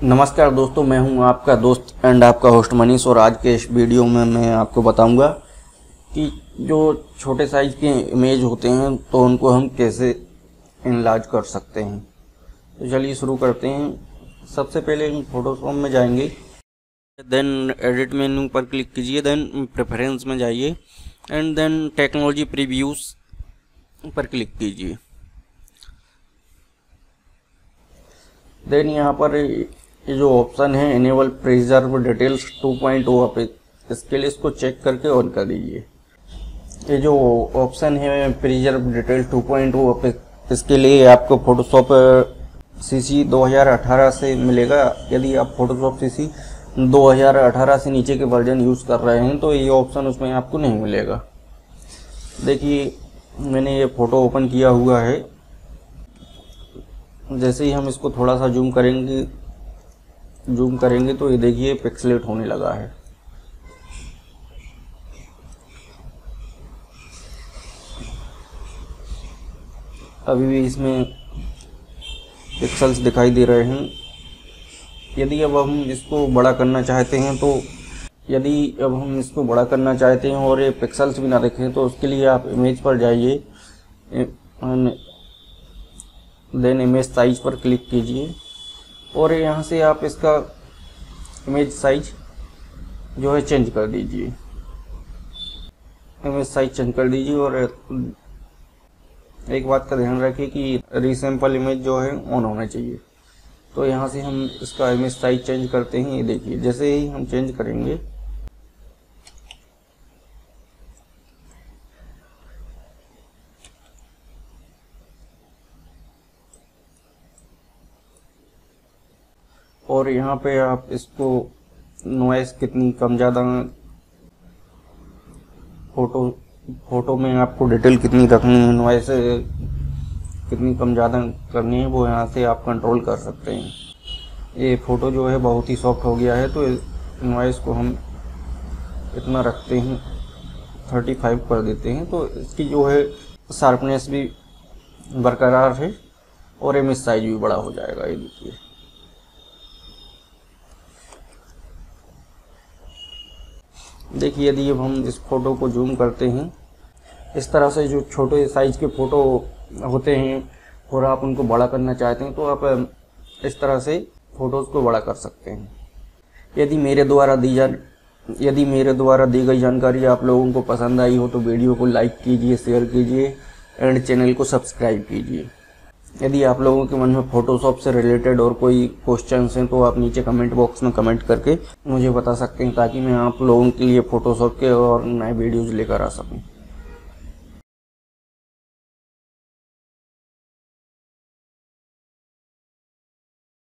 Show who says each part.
Speaker 1: नमस्कार दोस्तों, मैं हूं आपका दोस्त एंड आपका होस्ट मनीष। और आज के इस वीडियो में मैं आपको बताऊंगा कि जो छोटे साइज़ के इमेज होते हैं तो उनको हम कैसे इनलार्ज कर सकते हैं। तो चलिए शुरू करते हैं। सबसे पहले हम फोटोशॉप में जाएंगे, देन एडिट मेन्यू पर क्लिक कीजिए, देन प्रेफरेंस में जाइए एंड देन टेक्नोलॉजी प्रीव्यूज़ पर क्लिक कीजिए। देन यहाँ पर ये जो ऑप्शन है इनेबल प्रिजर्व डिटेल्स 2.0 पे, इसके लिए इसको चेक करके ऑन कर दीजिए। ये जो ऑप्शन है प्रिजर्व डिटेल्स 2.0 पे, इसके लिए आपको फोटोशॉप सीसी 2018 से मिलेगा। यदि आप फोटोशॉप सीसी 2018 से नीचे के वर्जन यूज़ कर रहे हैं तो ये ऑप्शन उसमें आपको नहीं मिलेगा। देखिए मैंने ये फ़ोटो ओपन किया हुआ है। जैसे ही हम इसको थोड़ा सा जूम करेंगे तो ये देखिए पिक्सलेट होने लगा है। अभी भी इसमें पिक्सल्स दिखाई दे रहे हैं। यदि अब हम इसको बड़ा करना चाहते हैं और ये पिक्सल्स भी ना दिखें तो उसके लिए आप इमेज पर जाइए, देन इमेज साइज पर क्लिक कीजिए और यहाँ से आप इसका इमेज साइज जो है चेंज कर दीजिए। इमेज साइज चेंज कर दीजिए और एक बात का ध्यान रखिए कि रीसैंपल इमेज जो है ऑन होना चाहिए। तो यहाँ से हम इसका इमेज साइज चेंज करते हैं। ये देखिए जैसे ही हम चेंज करेंगे और यहाँ पे आप इसको नॉइस कितनी कम ज़्यादा, फोटो में आपको डिटेल कितनी रखनी है, नॉइस कितनी कम ज़्यादा करनी है, वो यहाँ से आप कंट्रोल कर सकते हैं। ये फ़ोटो जो है बहुत ही सॉफ्ट हो गया है तो नॉइस को हम इतना रखते हैं, 35 कर देते हैं। तो इसकी जो है शार्पनेस भी बरकरार है और इमेज साइज भी बड़ा हो जाएगा। ये देखिए यदि अब हम इस फोटो को जूम करते हैं, इस तरह से जो छोटे साइज के फ़ोटो होते हैं और आप उनको बड़ा करना चाहते हैं तो आप इस तरह से फ़ोटोज़ को बड़ा कर सकते हैं। यदि मेरे द्वारा दी गई जानकारी आप लोगों को पसंद आई हो तो वीडियो को लाइक कीजिए, शेयर कीजिए एंड चैनल को सब्सक्राइब कीजिए। यदि आप लोगों के मन में फोटोशॉप से रिलेटेड और कोई क्वेश्चंस हैं तो आप नीचे कमेंट बॉक्स में कमेंट करके मुझे बता सकते हैं ताकि मैं आप लोगों के लिए फोटोशॉप के और नए वीडियोज़ लेकर आ सकूं।